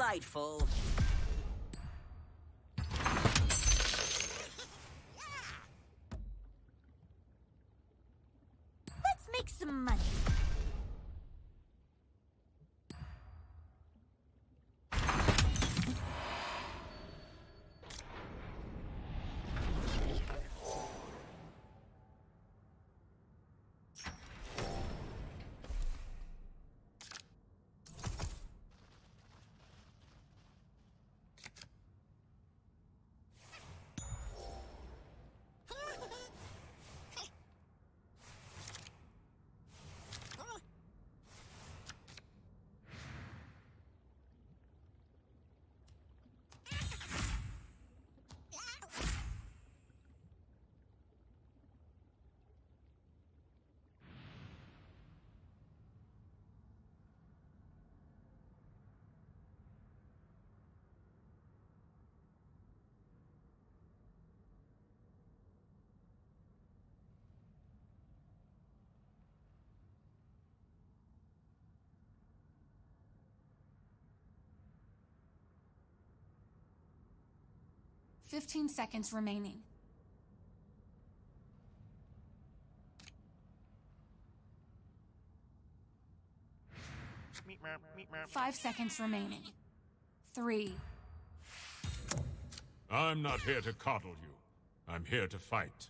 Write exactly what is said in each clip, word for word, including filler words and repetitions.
delightful. Let's make some money. Fifteen seconds remaining. Five seconds remaining. Three. I'm not here to coddle you. I'm here to fight.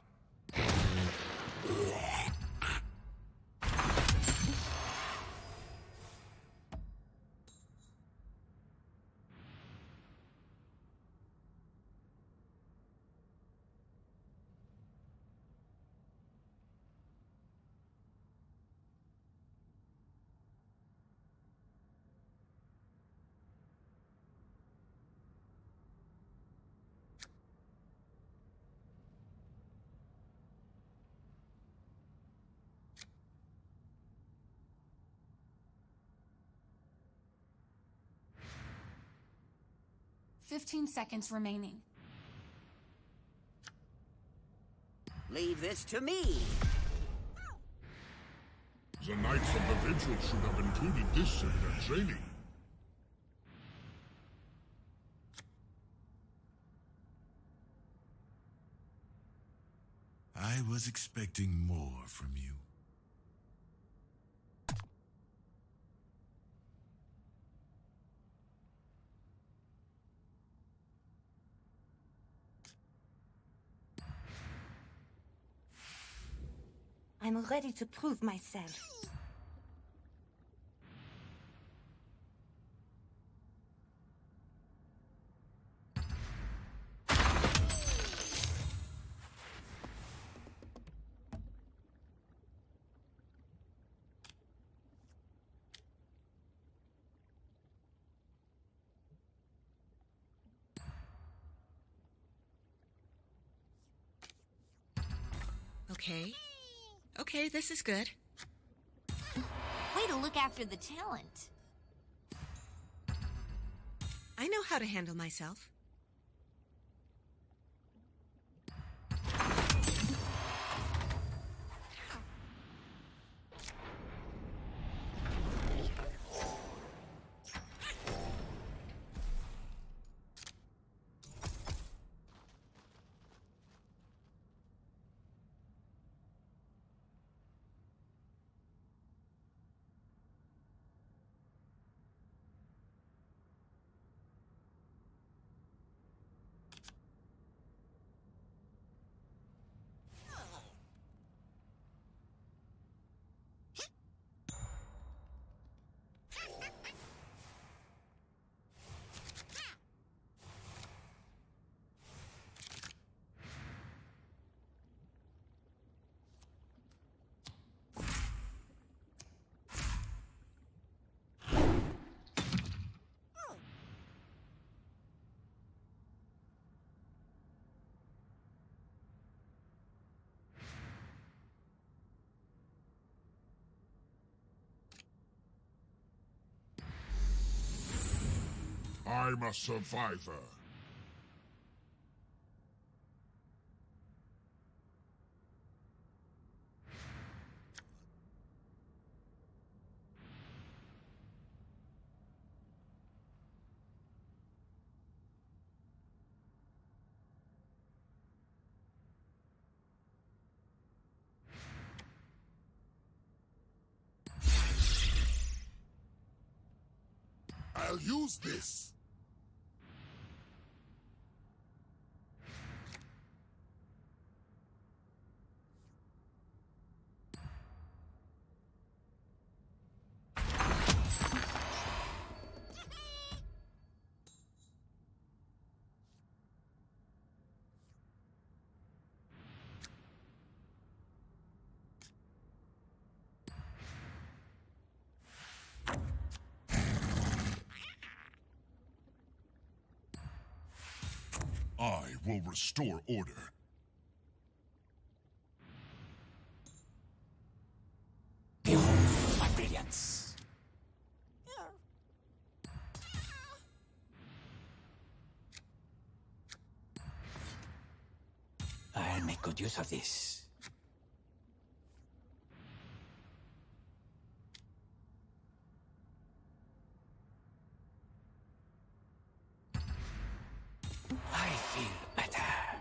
Fifteen seconds remaining. Leave this to me. The Knights of the Vigil should have included this in their training. I was expecting more from you. I'm ready to prove myself. Okay. Okay, this is good. Way to look after the talent. I know how to handle myself. I'm a survivor. shall use this. I will restore order. Behold my brilliance. I'll make good use of this. I feel better.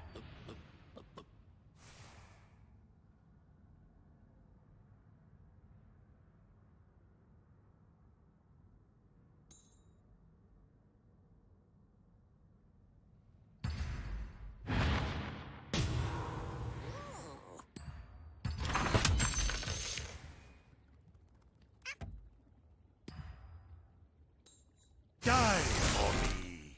Die for me!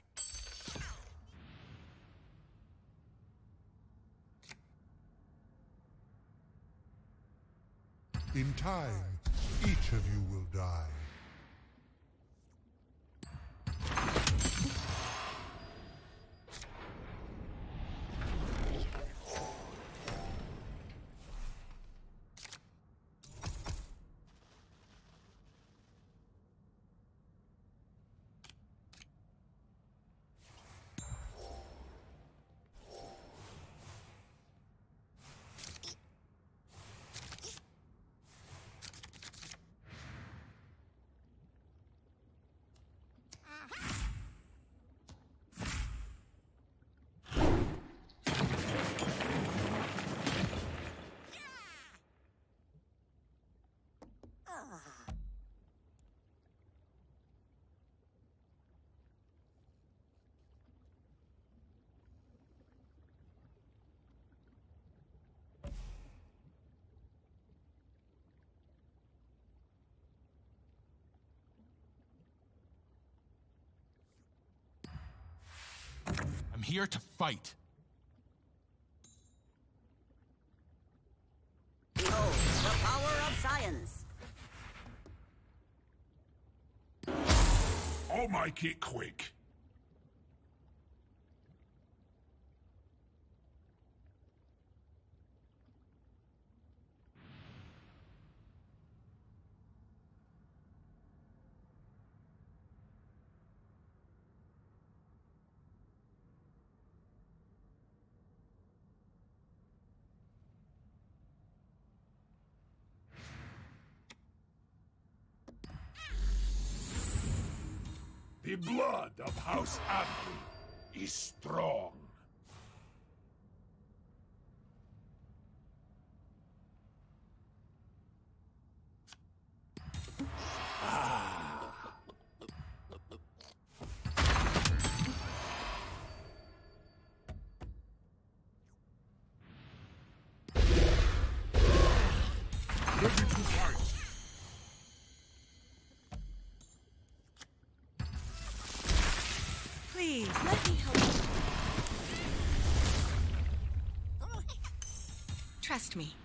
In time, each of you will die. I'm here to fight. Behold, the power of science. I'll make it quick. The blood of House Abbey is strong. Ready to fight. Please, let me help you. Trust me.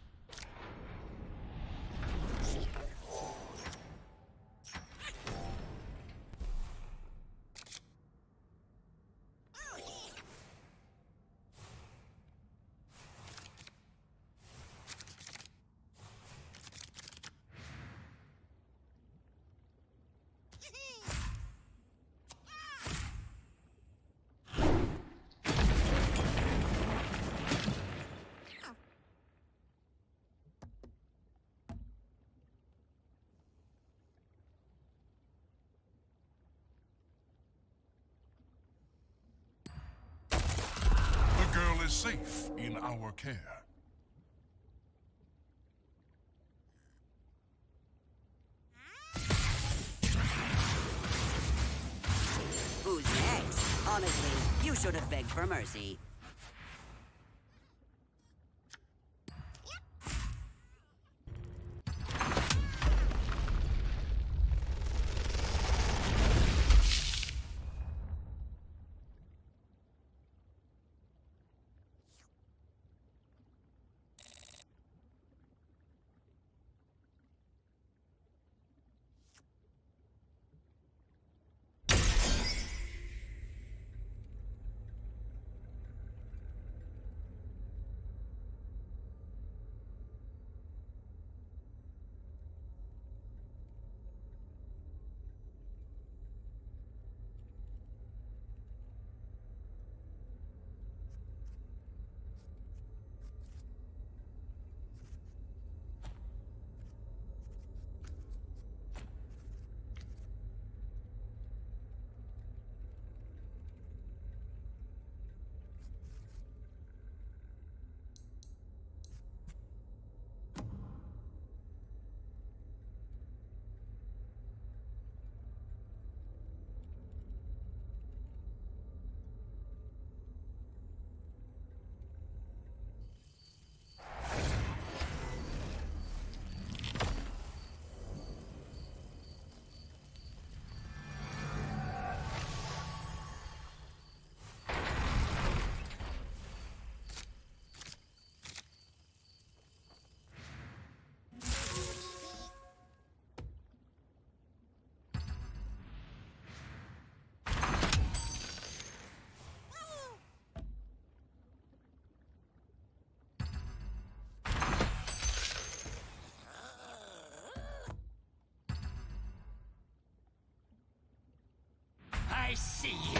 Is safe in our care. Honestly, you should have begged for mercy. I see you.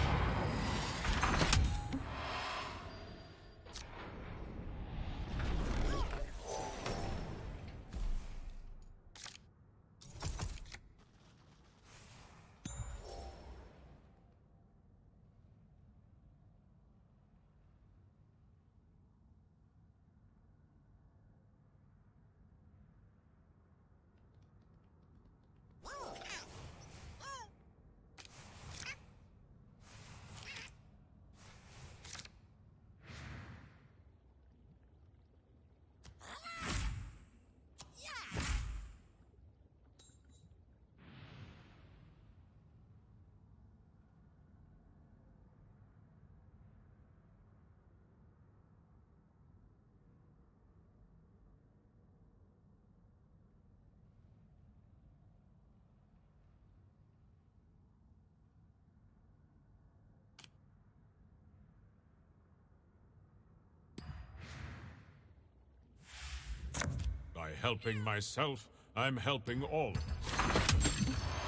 By helping myself, I'm helping all of us.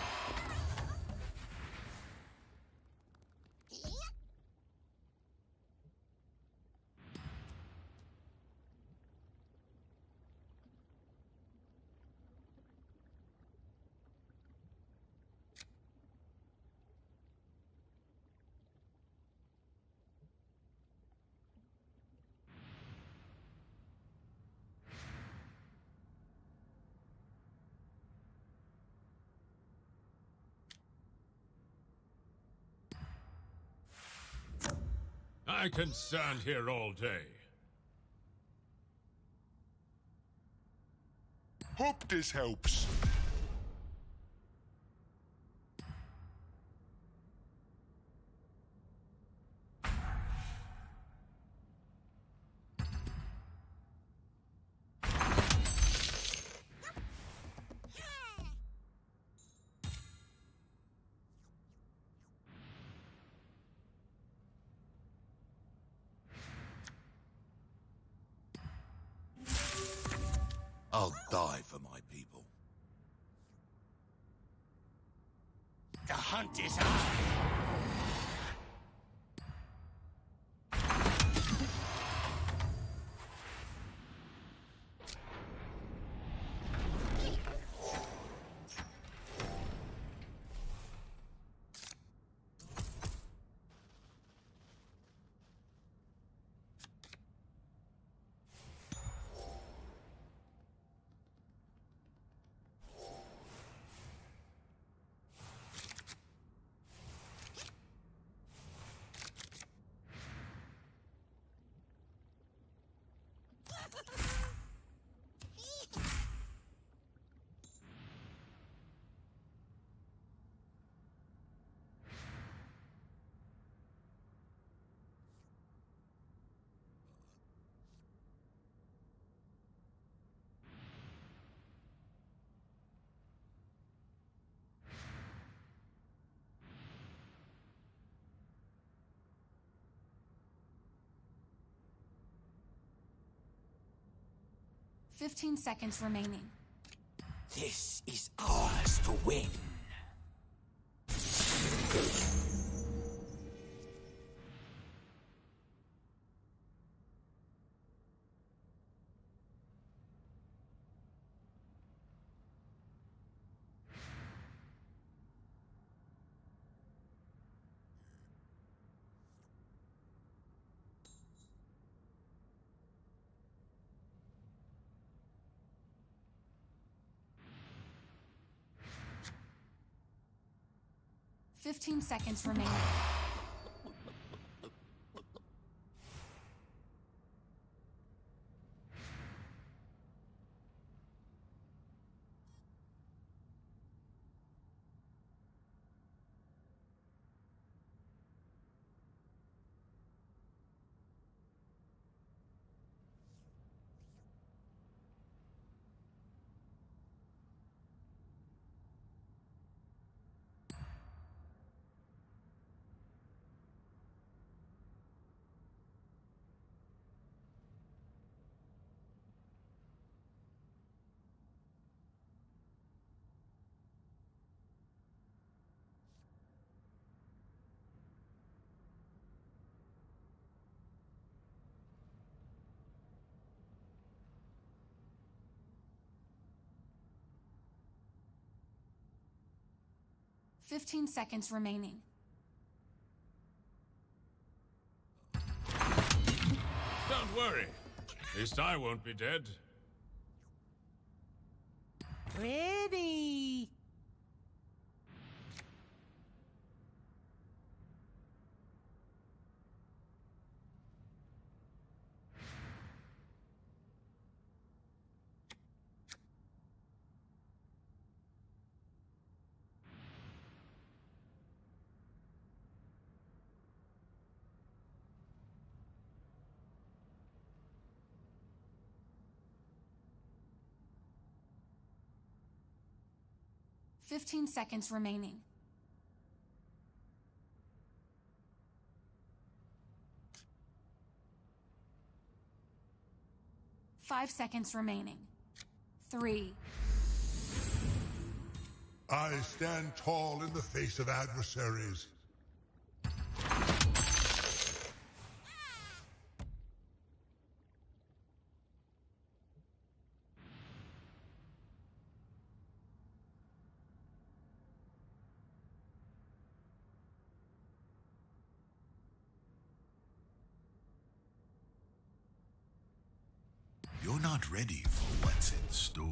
I can stand here all day. Hope this helps. I'll die for my people. The hunt is on. Fifteen seconds remaining. This is ours to win. Fifteen seconds remaining. Fifteen seconds remaining. Don't worry. At least I won't be dead. Ready. Fifteen seconds remaining. Five seconds remaining. Three. I stand tall in the face of adversaries. You're not ready for what's in store.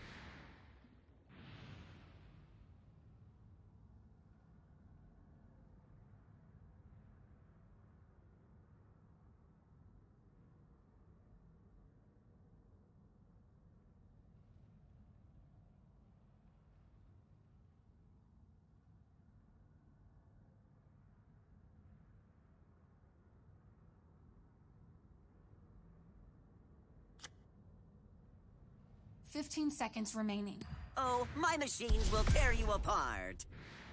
Fifteen seconds remaining. Oh, my machines will tear you apart.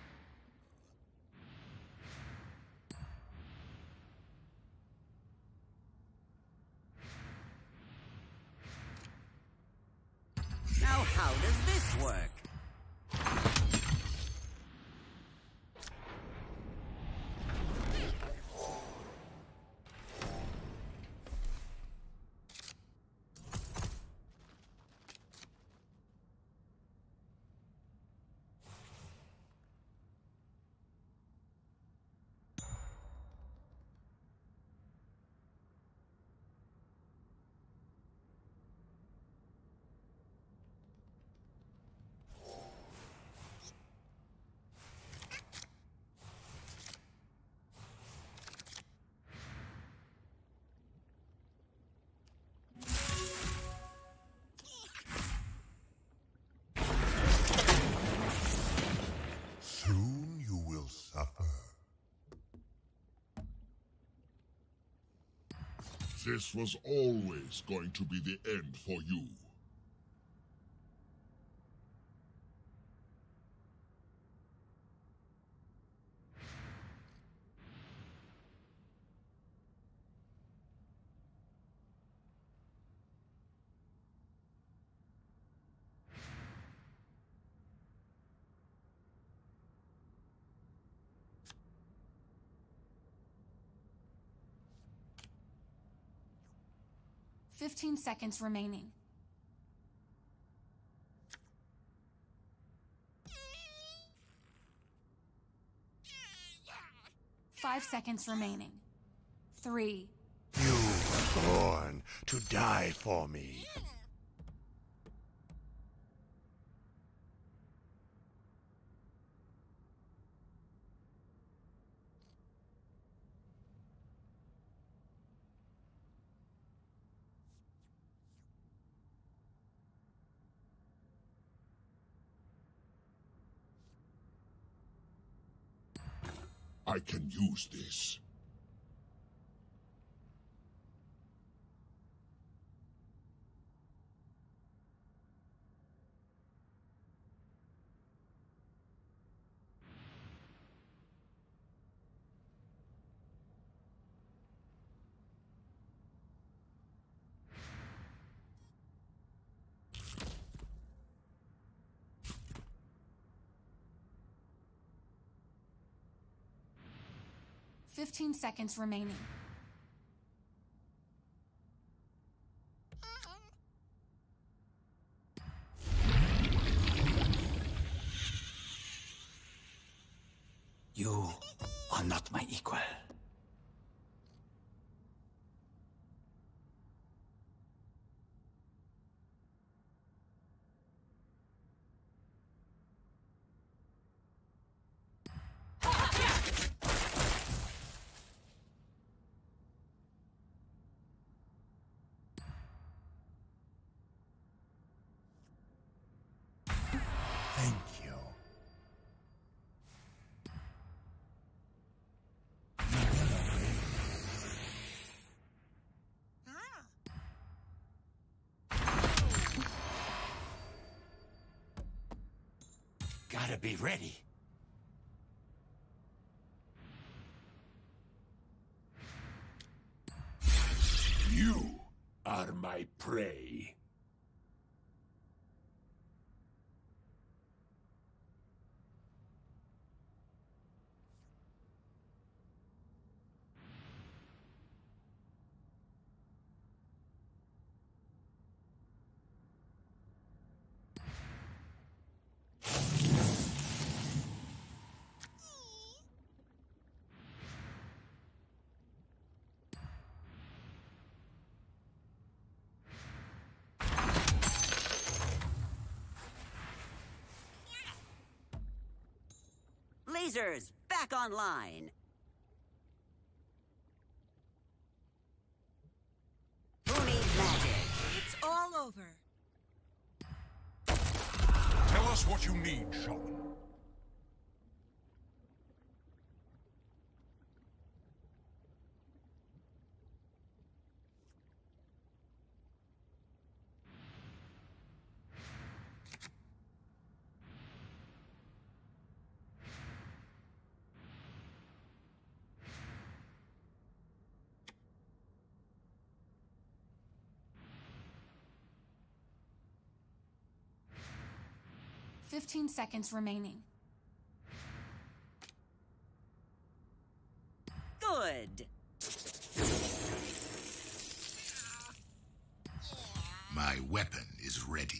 Now, how does this work? Soon you will suffer. This was always going to be the end for you. Fifteen seconds remaining. Five seconds remaining. Three. You were born to die for me. I can use this. Fifteen seconds remaining. You are not my equal. Thank you. Gotta be ready. You are my prey. Lasers, back online. Who needs magic? It's all over. Tell us what you need, Shaman. Fifteen seconds remaining. Good. My weapon is ready.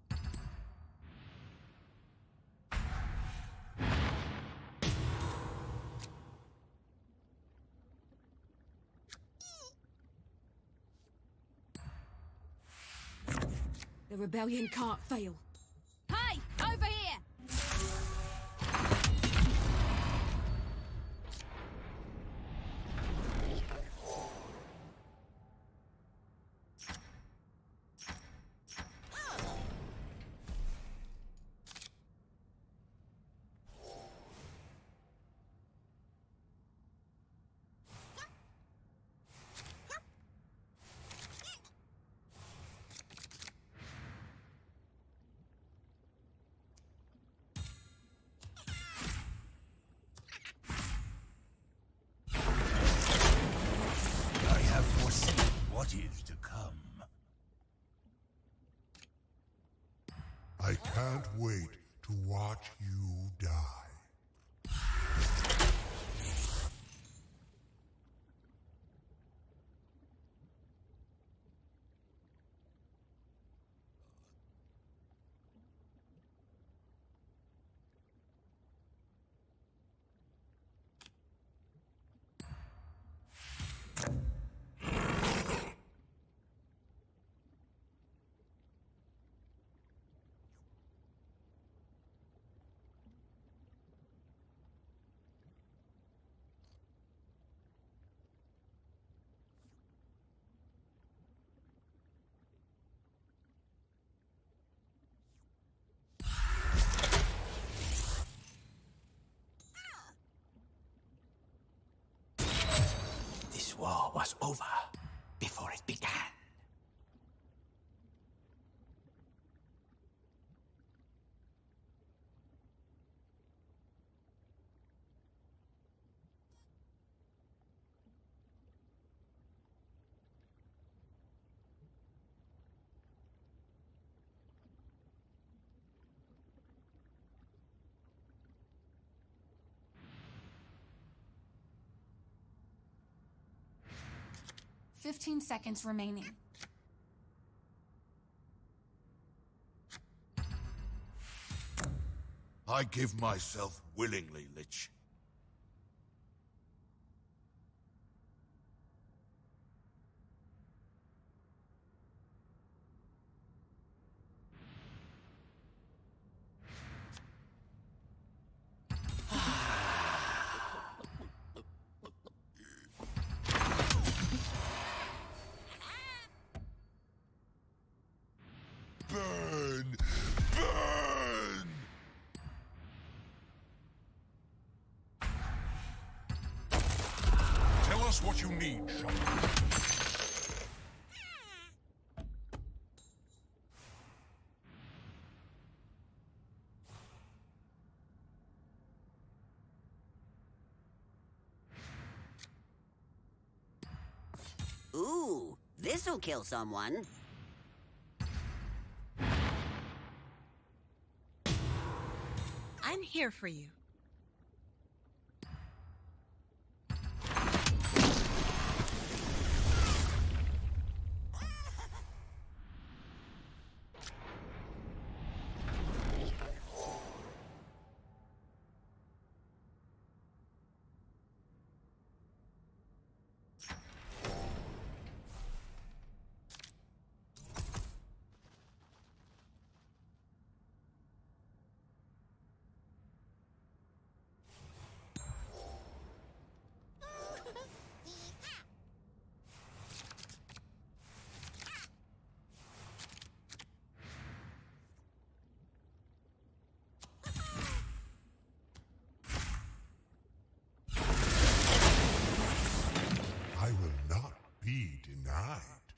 The rebellion can't fail. Hey, over here! What is to come? I can't wait to watch you die. war was over before it began. Fifteen seconds remaining. I give myself willingly, Lich. Burn! Burn! Tell us what you need, Shaman. Ooh, this'll kill someone. I'm here for you. I will not be denied.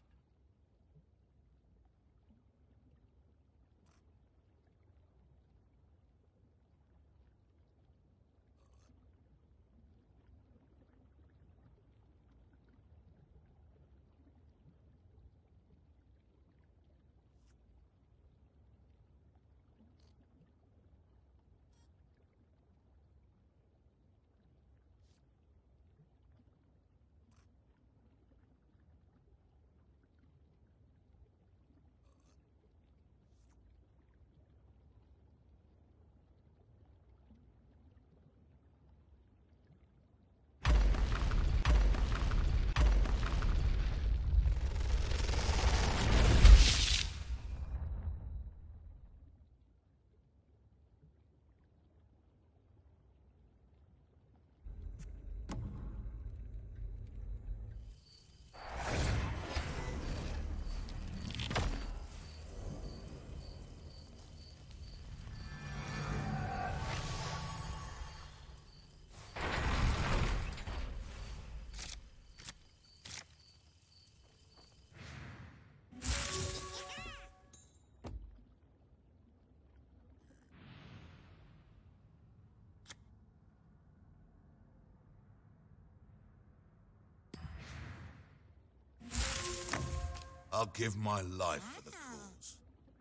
I'll give my life for the cause.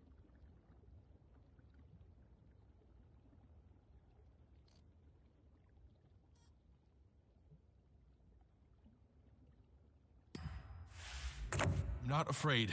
I'm not afraid.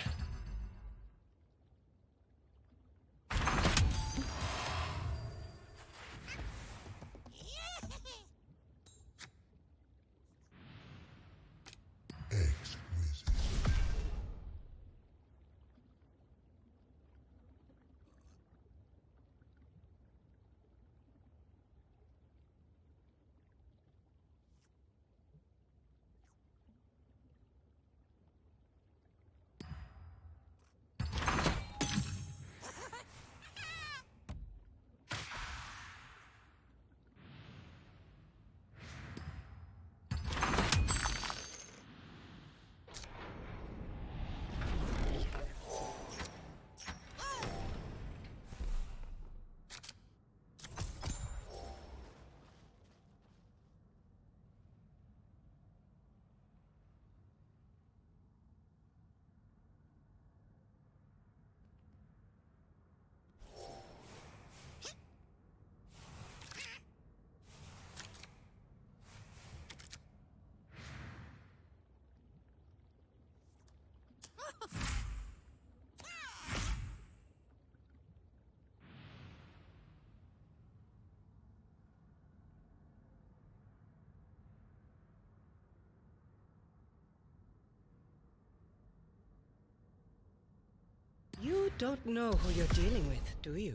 You don't know who you're dealing with, do you?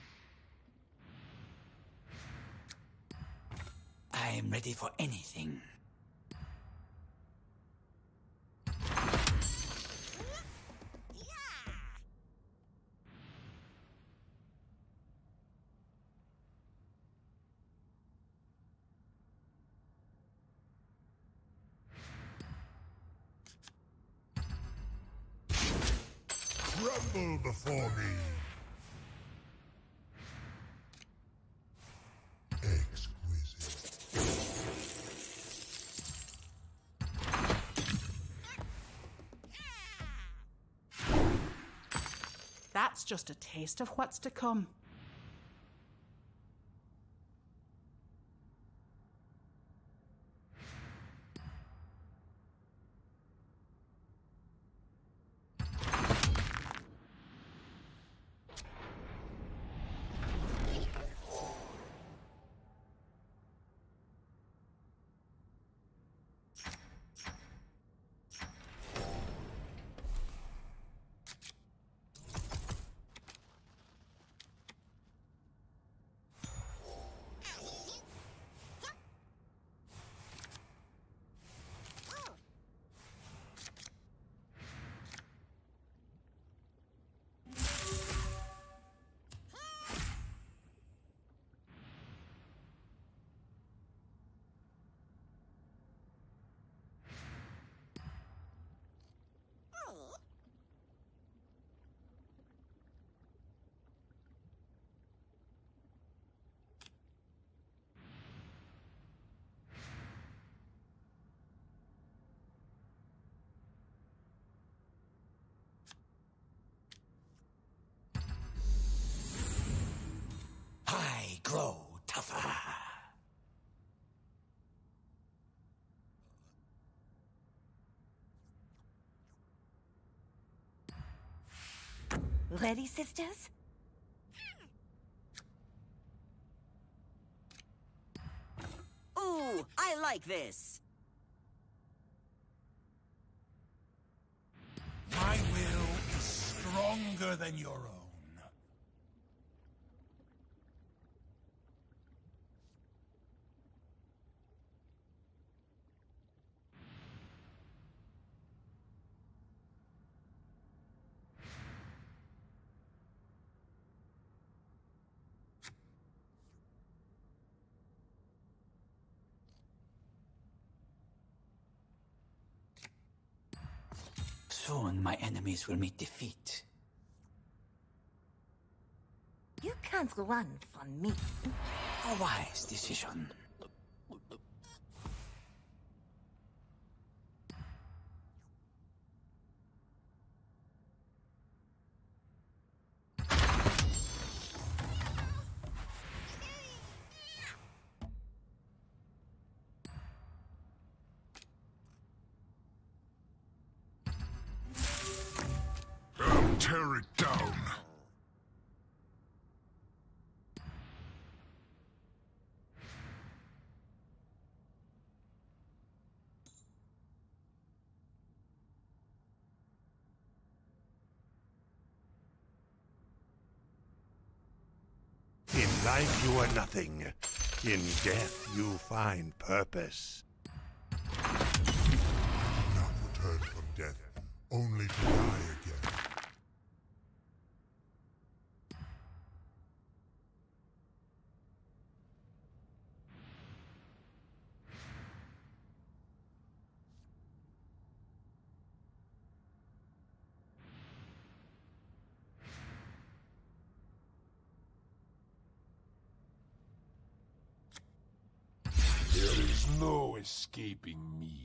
I am ready for anything. Tremble before me. Exquisite. That's just a taste of what's to come. I grow tougher. Ready, sisters? Ooh, I like this. My will is stronger than your own. Soon my enemies will meet defeat. You can't run from me. A wise decision. Tear it down. In life you are nothing. In death you find purpose. Not return from death, only to die again. There is no escaping me.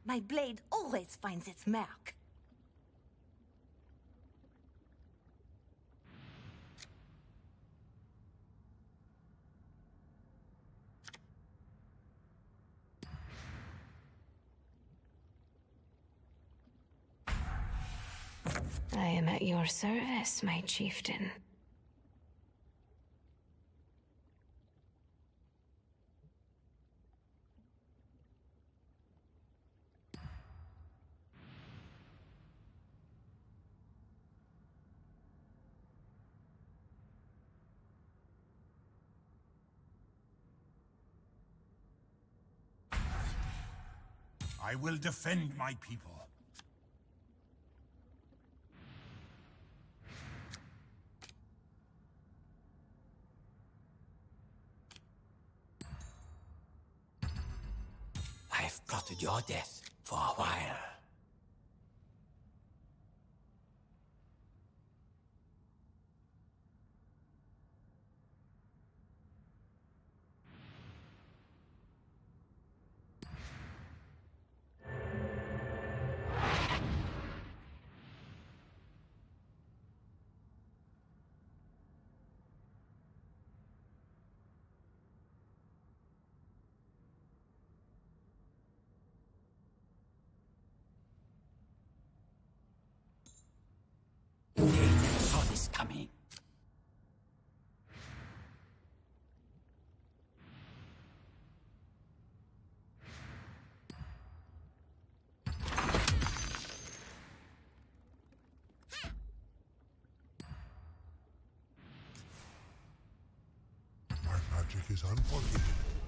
My blade always finds its mark. I am at your service, my chieftain. I will defend my people. I've plotted your death for a while. They never saw this coming. My magic is unforgiving.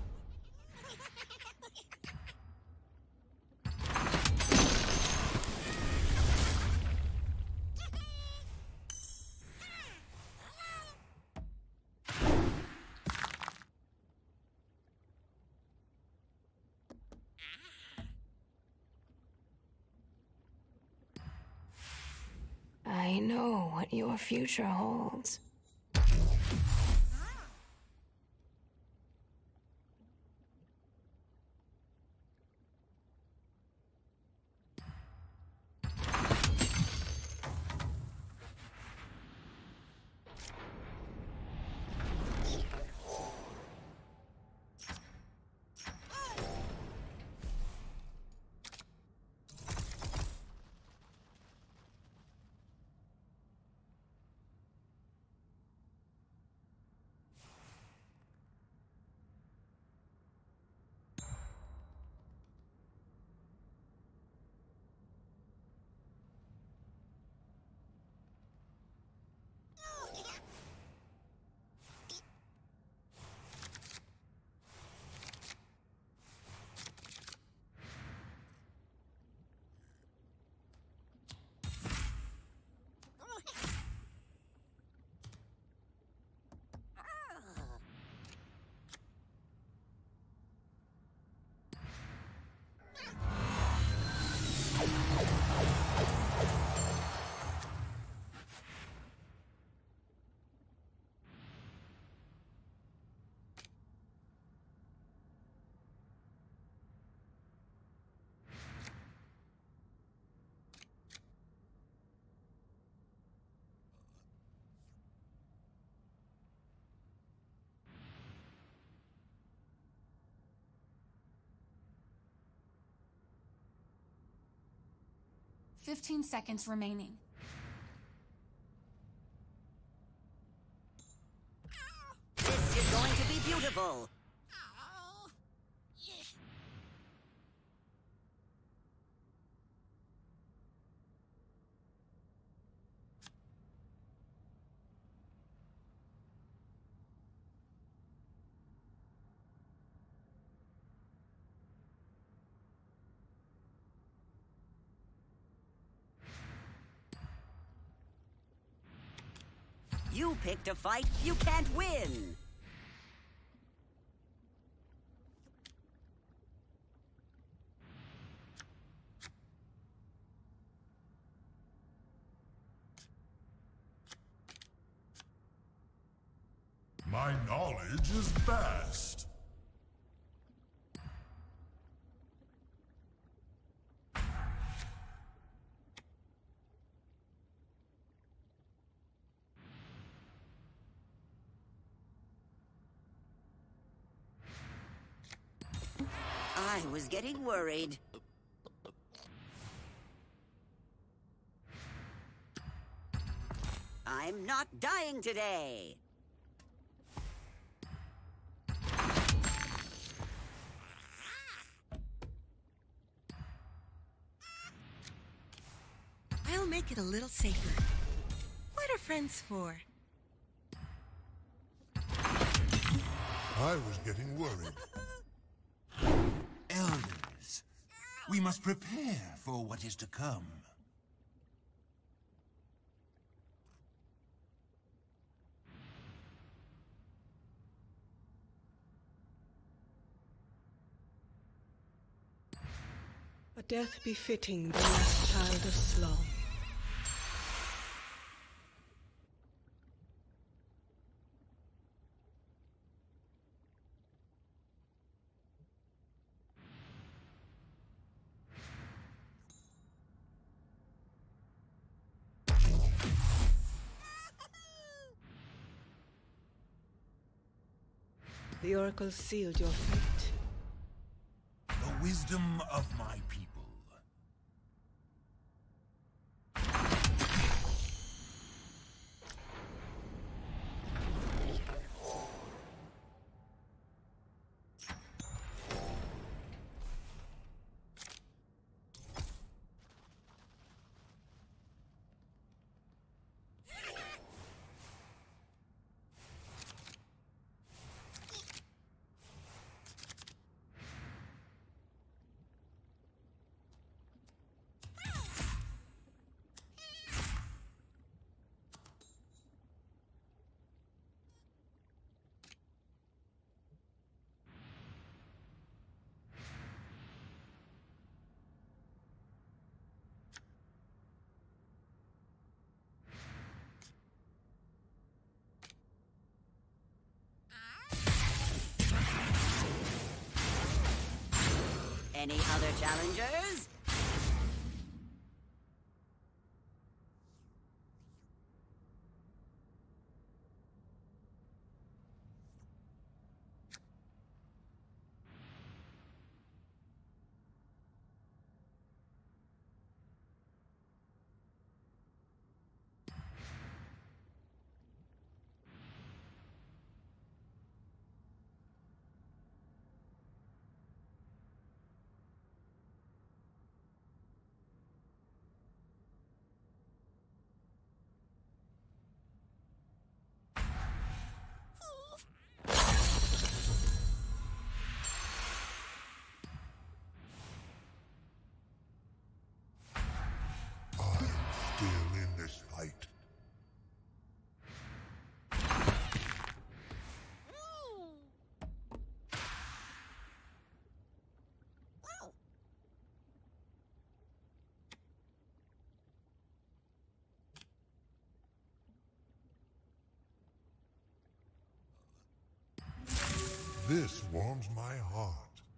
I know what your future holds. Fifteen seconds remaining. This is going to be beautiful. You picked a fight you can't win. My knowledge is vast. I was getting worried. I'm not dying today. I'll make it a little safer. What are friends for? I was getting worried. Elders, we must prepare for what is to come. A death befitting the last child of Slom. The Oracle sealed your fate. The wisdom of my people. Any other challengers? Still in this fight. This warms my heart.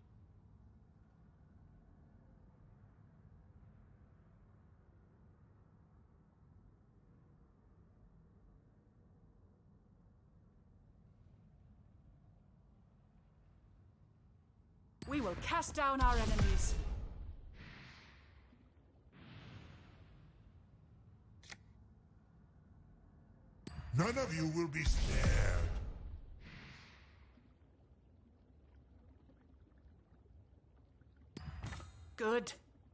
We will cast down our enemies. None of you will be spared. Good.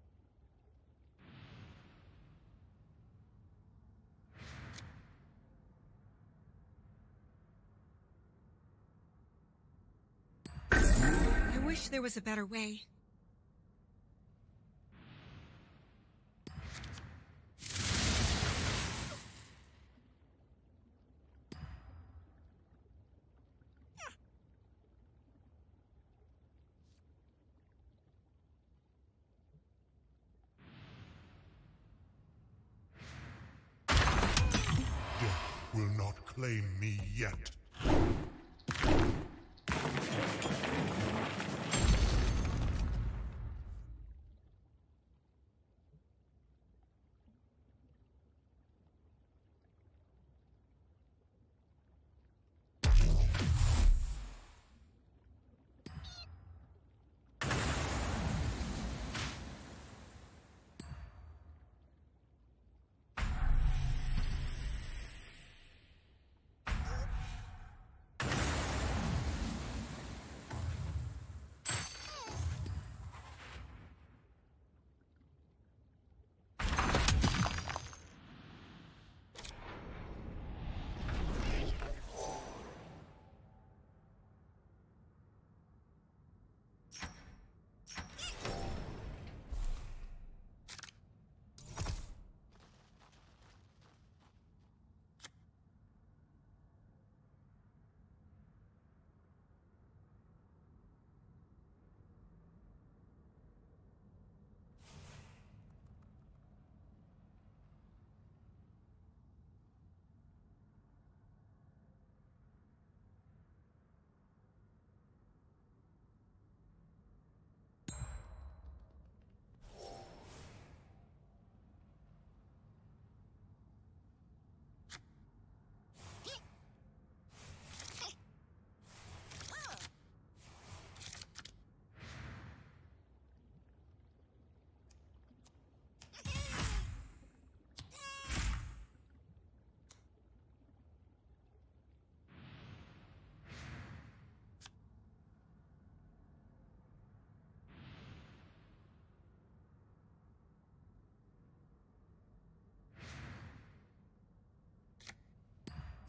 I wish there was a better way. Death will not claim me yet.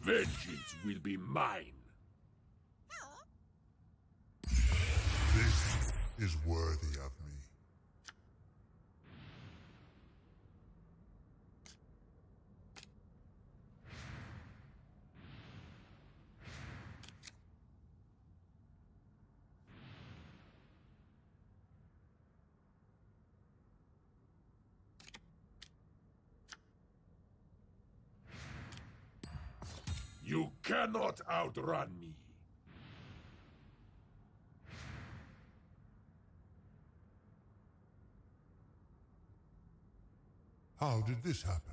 Vengeance will be mine. This is worthy of me. You cannot outrun me. How did this happen?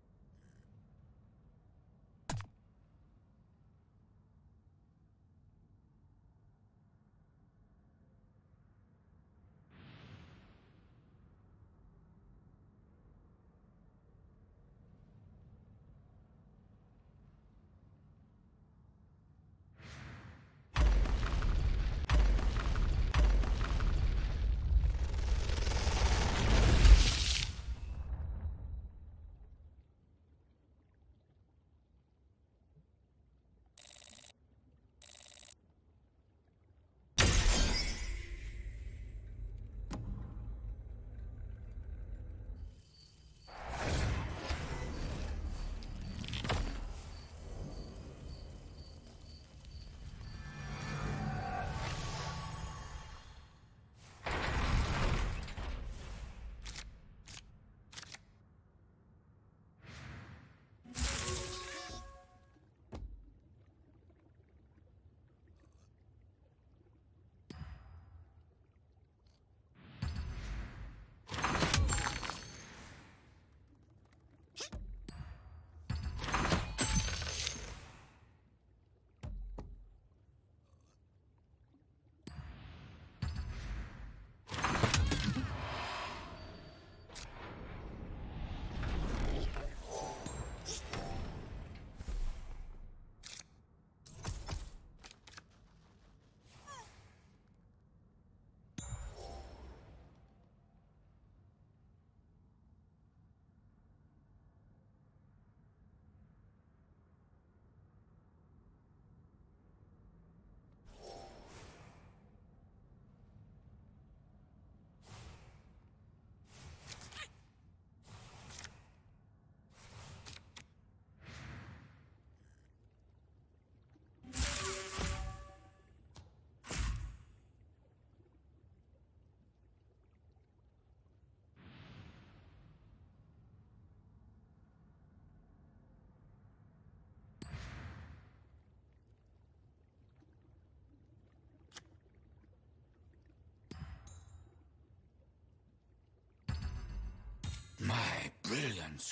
My brilliance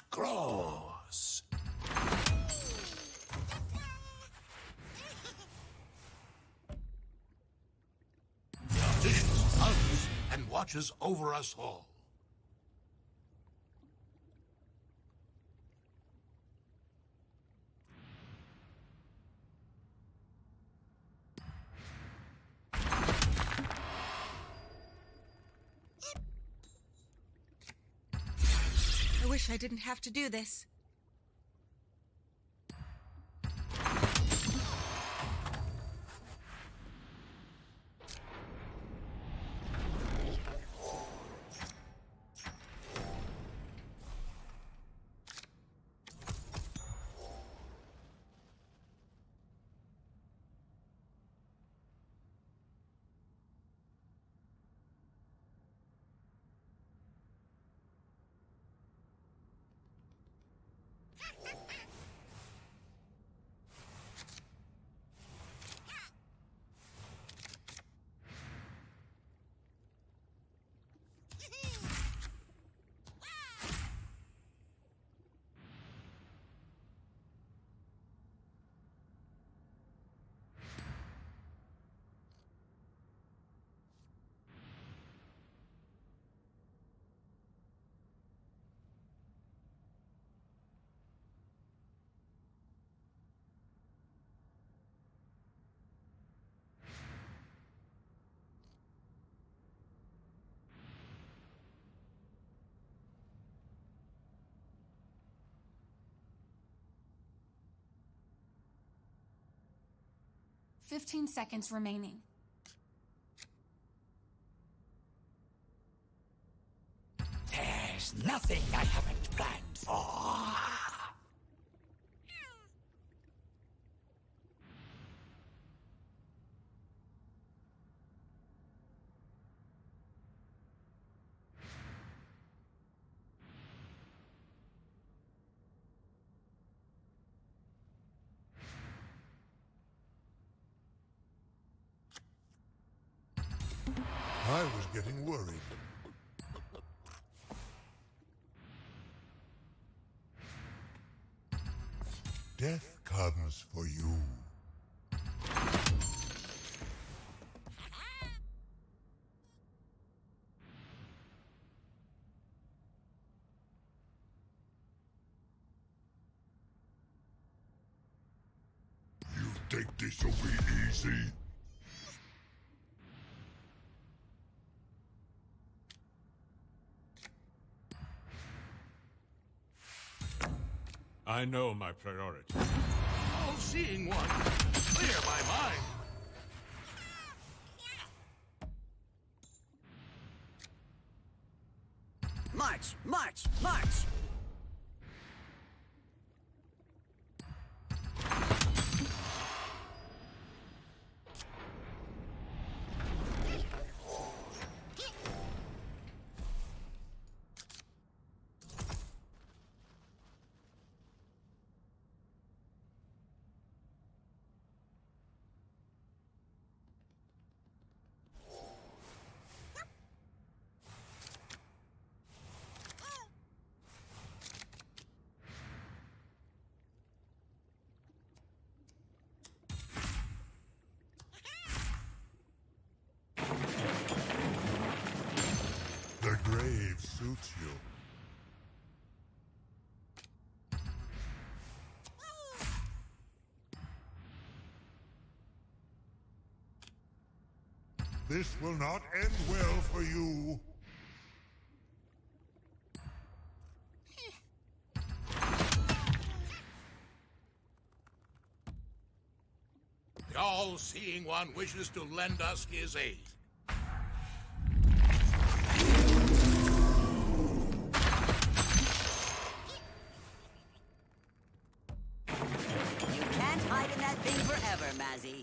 grows. The omniscient hugs and watches over us all. I wish I didn't have to do this. Fifteen seconds remaining. There's nothing I haven't planned for. I was getting worried. Death comes for you. You think this'll be easy? I know my priority. All-seeing one, clear my mind. March, march, march! The grave suits you. This will not end well for you. The all-seeing one wishes to lend us his aid. You can't hide in that thing forever, Mazzy.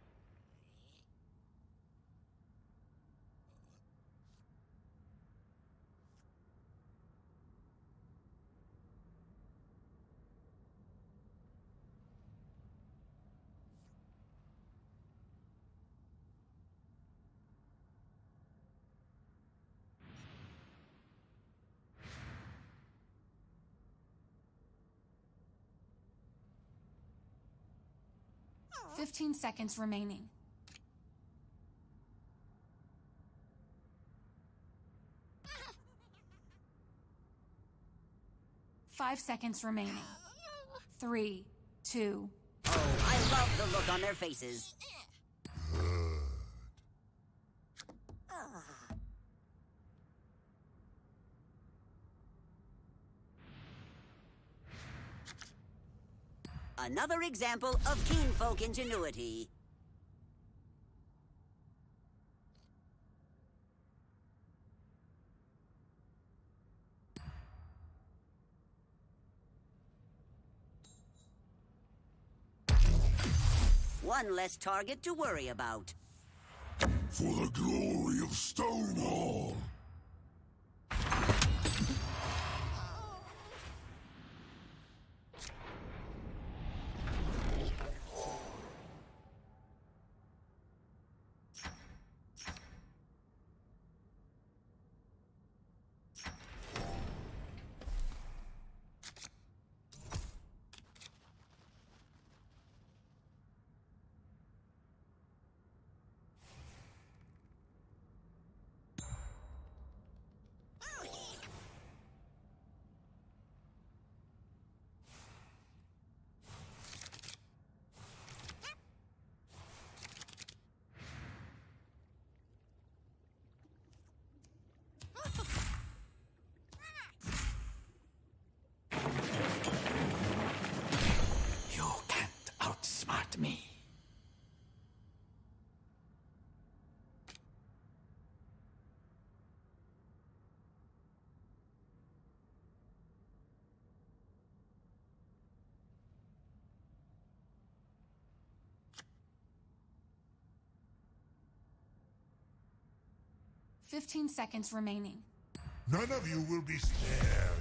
Fifteen seconds remaining. Five seconds remaining. Three, two. Oh, I love the look on their faces. Another example of keenfolk ingenuity. One less target to worry about. For the glory of Stonehall! fifteen seconds remaining. None of you will be spared.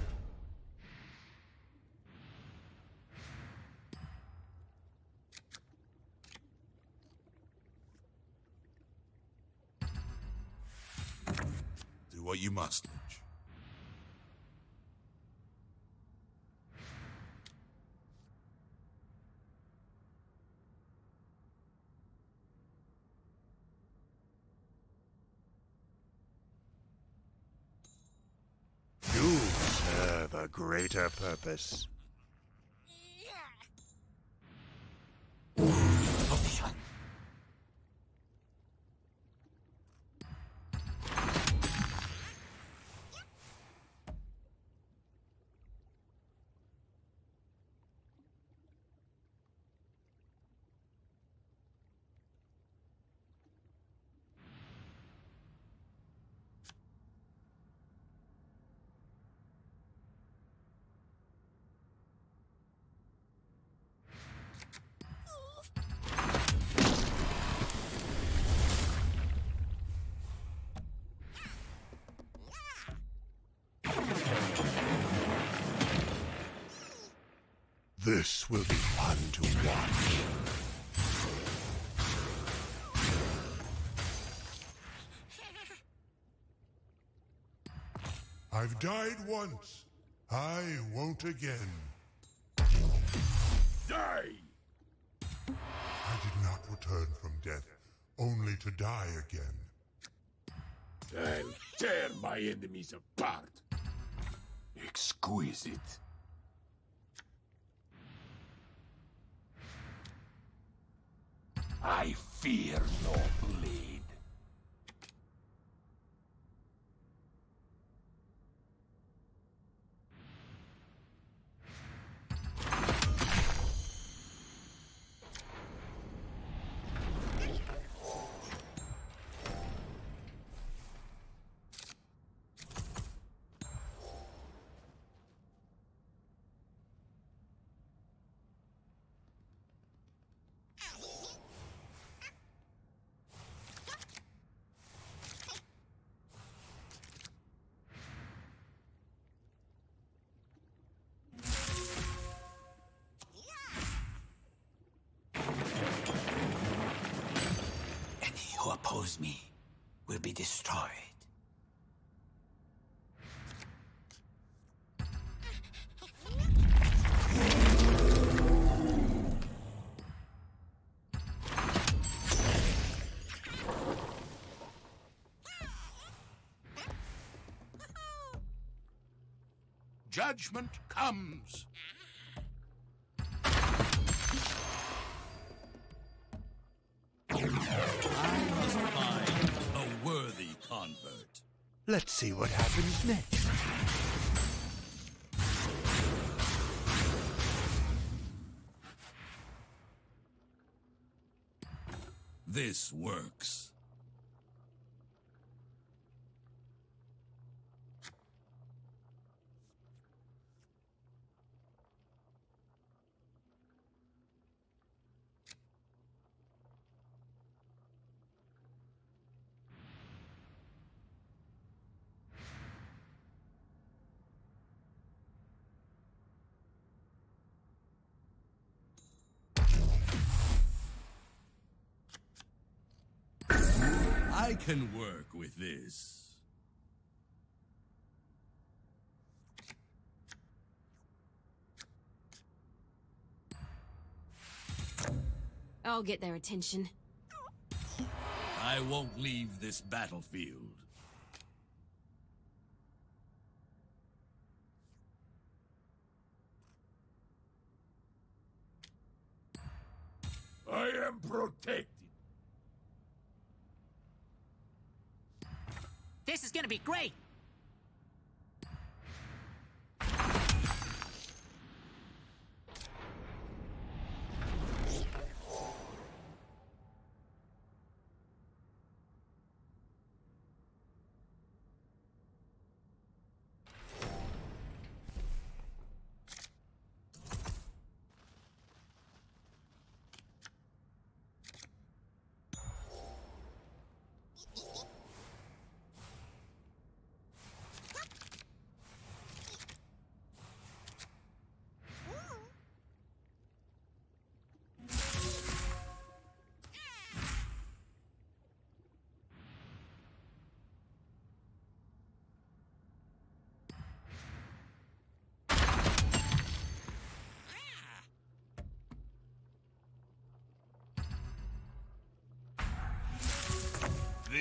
Do what you must, Lich. You serve a greater purpose. Position. This will be fun to watch. I've died once. I won't again. Die! I did not return from death, only to die again. I'll tear my enemies apart. Exquisite. I fear no blade. Who oppose me will be destroyed. Judgment comes. Convert. Let's see what happens next. This works. I can work with this. I'll get their attention. I won't leave this battlefield. I am protected. This is gonna be great!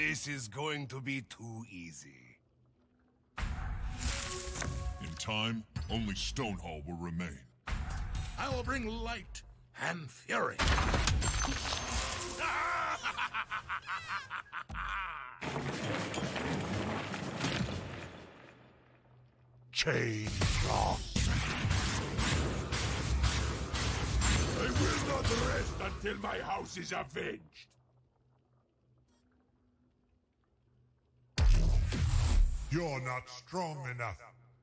This is going to be too easy. In time, only Stonehall will remain. I will bring light and fury. Chain frost. I will not rest until my house is avenged. You're not strong enough.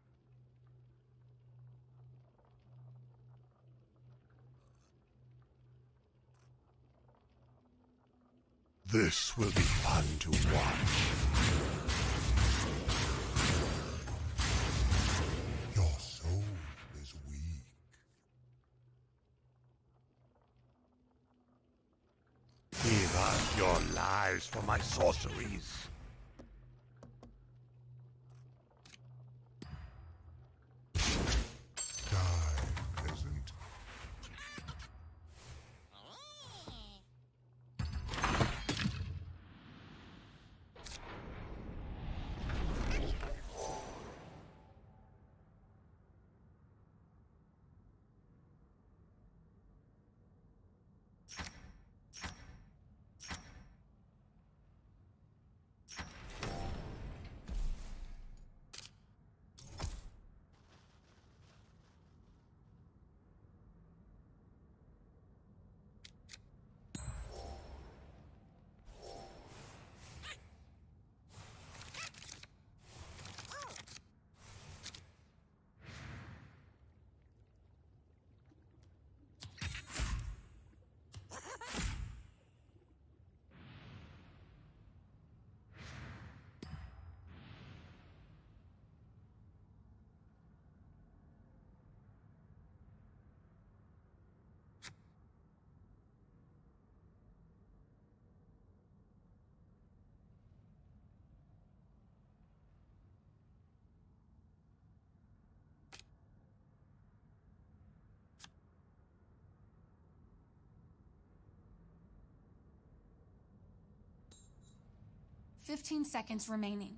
This will be fun to watch. Your soul is weak. Give us your lives for my sorceries. Fifteen seconds remaining.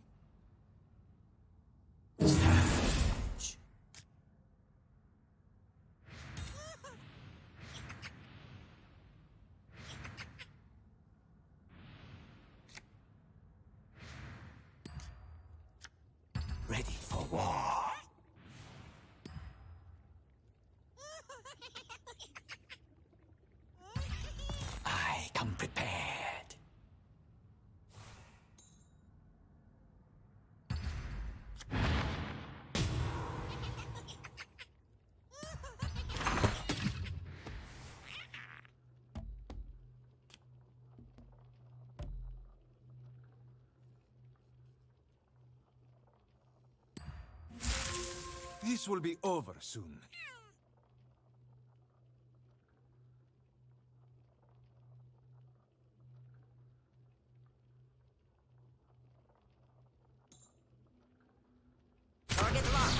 Ready for war. I come prepared. This will be over soon. Target locked.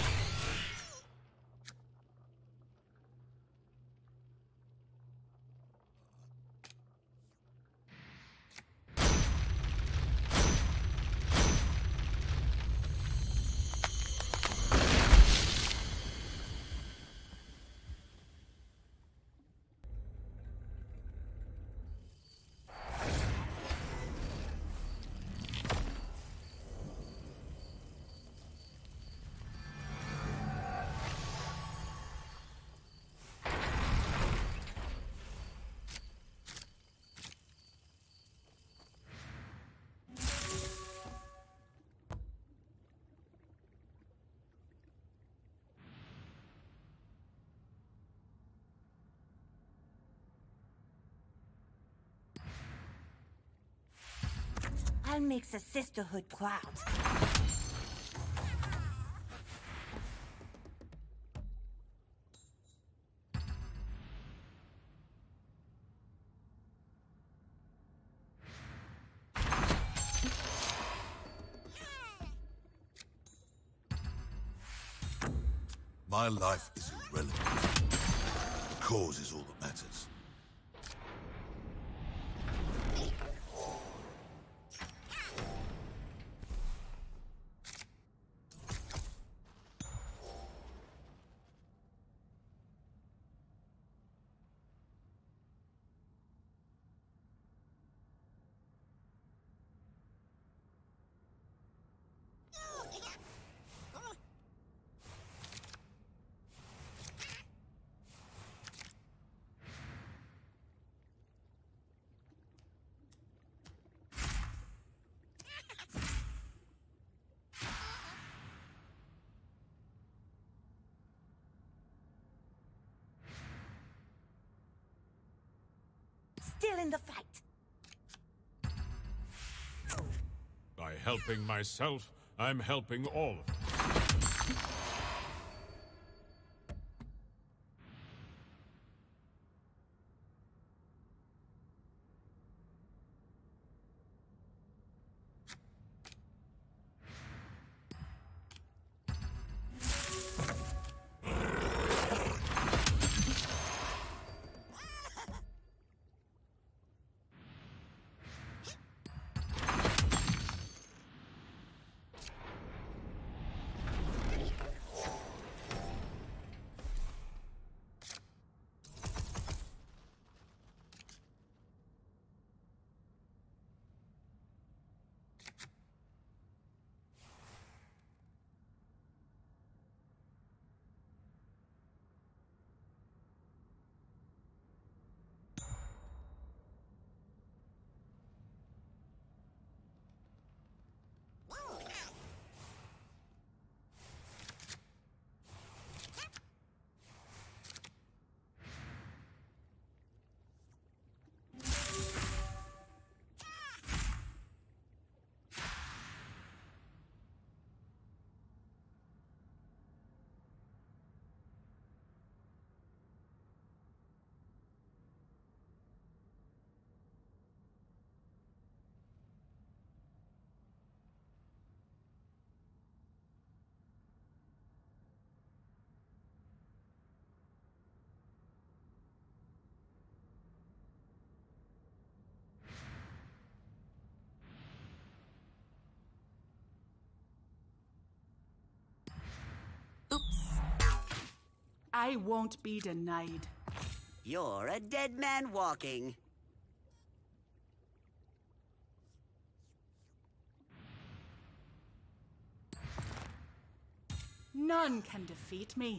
I'll make the sisterhood proud. My life is irrelevant. The cause is all that matters. still in the fight. By helping myself, I'm helping all of us. I won't be denied. You're a dead man walking. None can defeat me.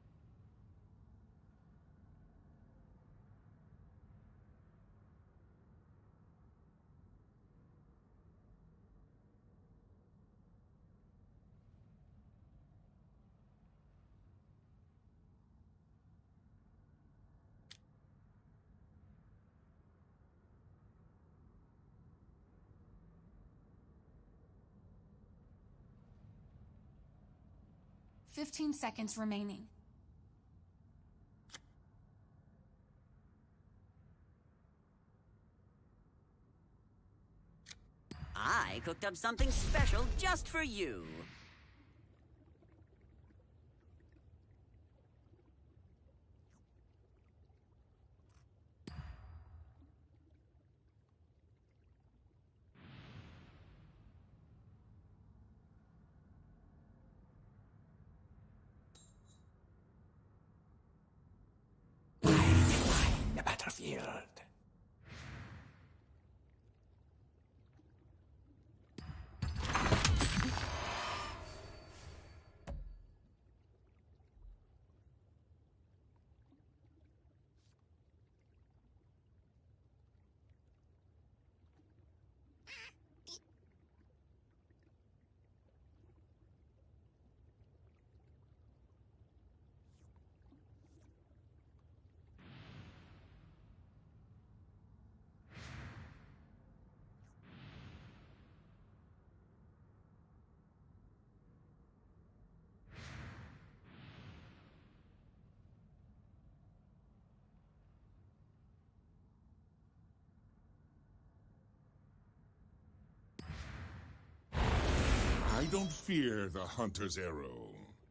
Fifteen seconds remaining. I cooked up something special just for you. The battlefield. I don't fear the hunter's arrow.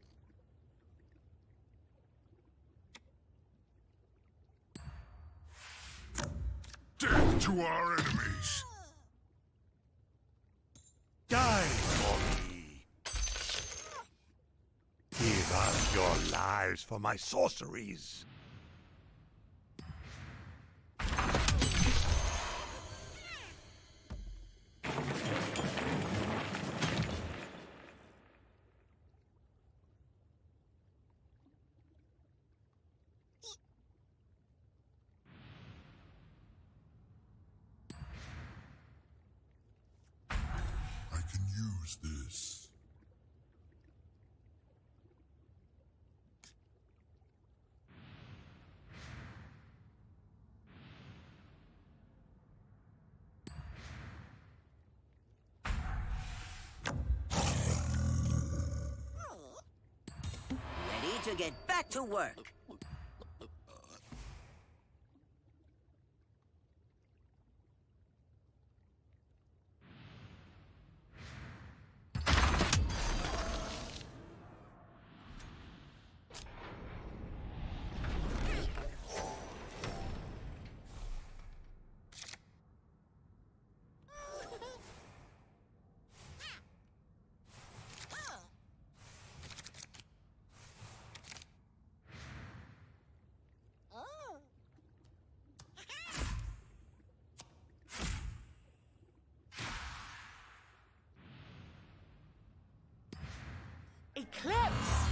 Death to our enemies! Die for me! Give up your lives for my sorceries! This. to get back to work. Eclipse!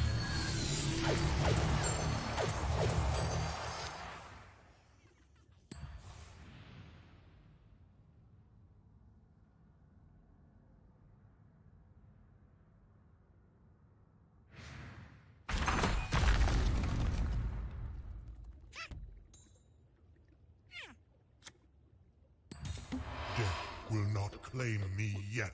Death will not claim me yet.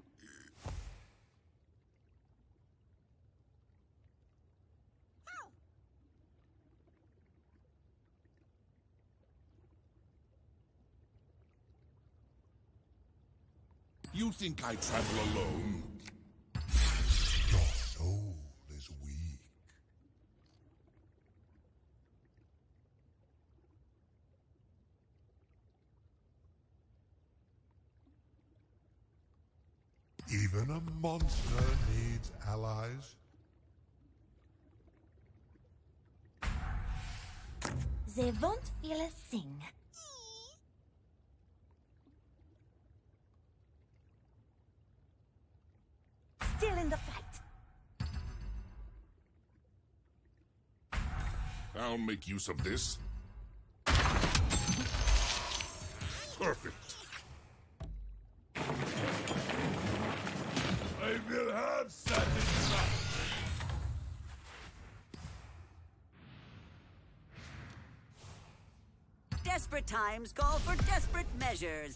You think I travel alone? Your soul is weak. Even a monster needs allies. They won't feel a thing. Still in the fight. I'll make use of this. Perfect. I will have satisfaction. Desperate times call for desperate measures.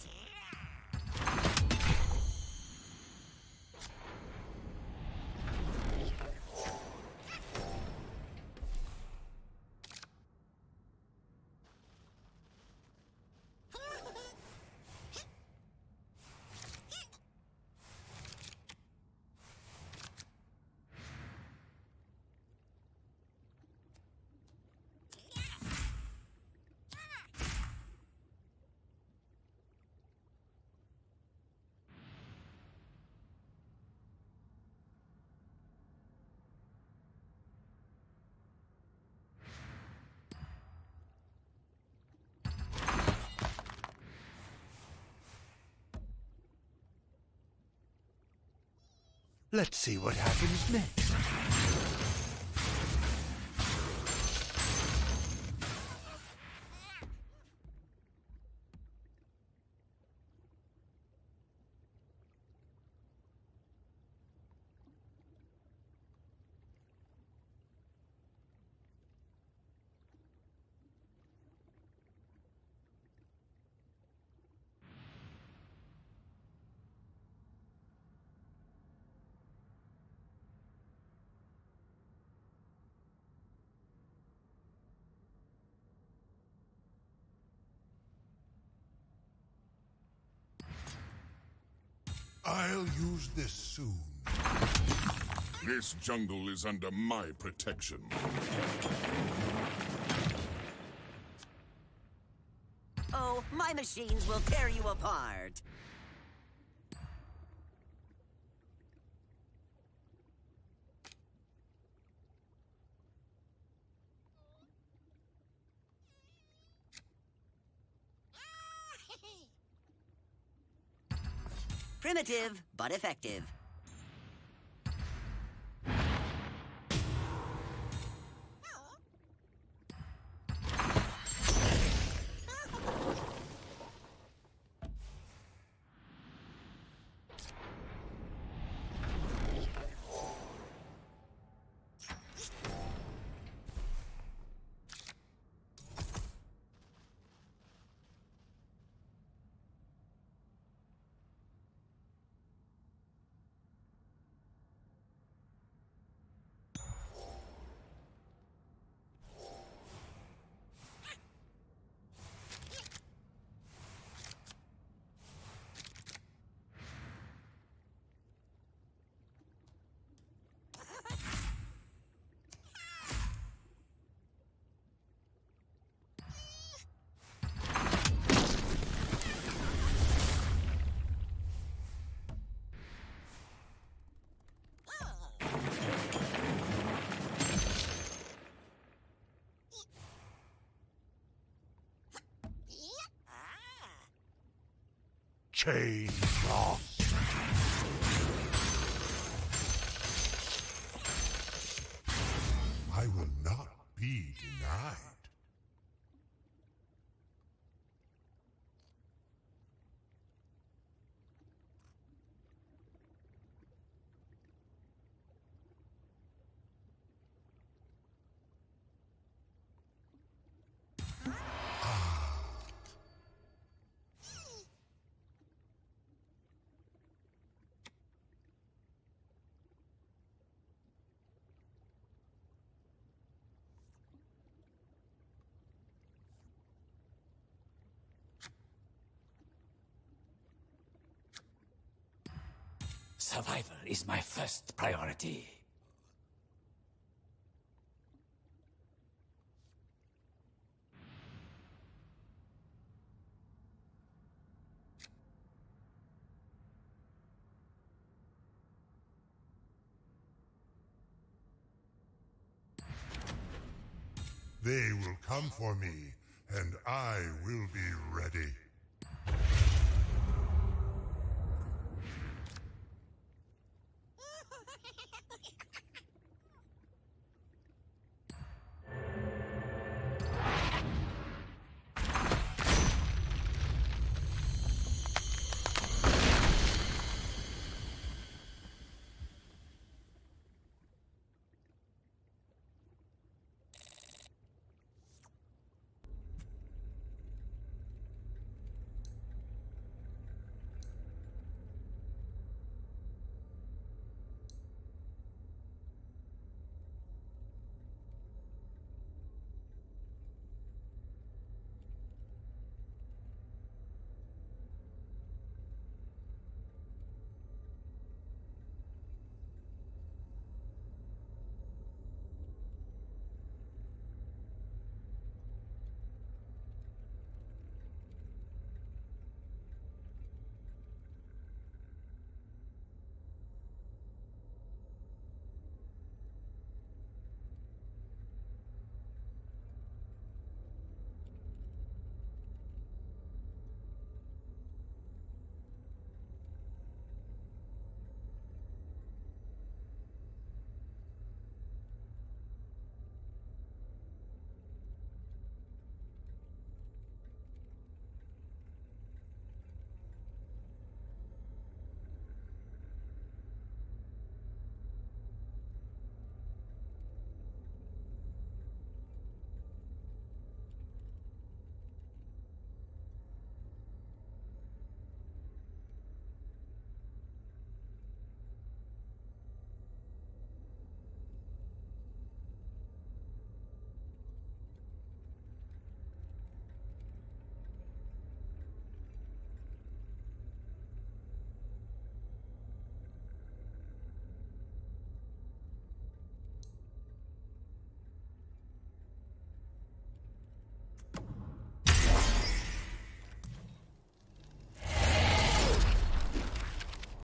Let's see what happens next. I'll use this soon. This jungle is under my protection. Oh, my machines will tear you apart. Primitive, but effective. chain lost. I will not be denied. Survival is my first priority. They will come for me, and I will be ready.